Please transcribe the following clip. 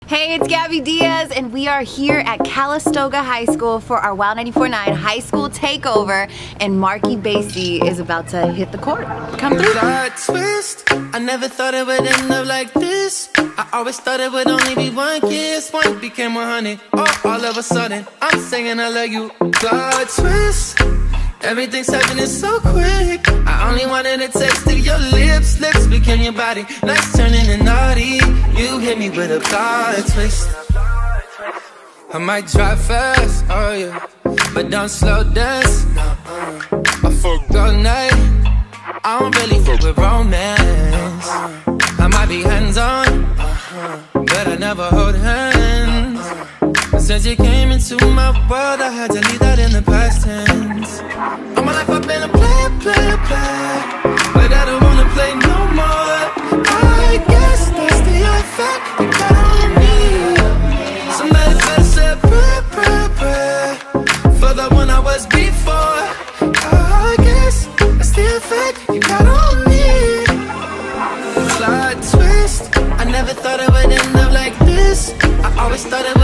Hey, it's Gabby Diaz, and we are here at Calistoga High School for our Wild 94.9 High School Takeover, and Marc E Bassy is about to hit the court. Come through. Twist. I never thought it would end up like this. I always thought it would only be one kiss. One became 100. Oh, all of a sudden, I'm singing I love you. Plot twist. Everything's happening so quick. I only wanted a taste of your lips. Lips became your body. Nights turning to naughty. You hit me with a plot twist. I might drive fast, oh yeah, but don't slow dance. I fuck all night. I don't really fuck with romance. I might be hands-on, but I never hold hands. Since you came into my world, I had to leave that in the past tense. All my life I've been a player, but I don't wanna play no more. I guess that's the effect you got on me. Somebody better say prayer for the one I was before. I guess that's the effect you got on me. Plot twist. I never thought it would end up like this. I always thought it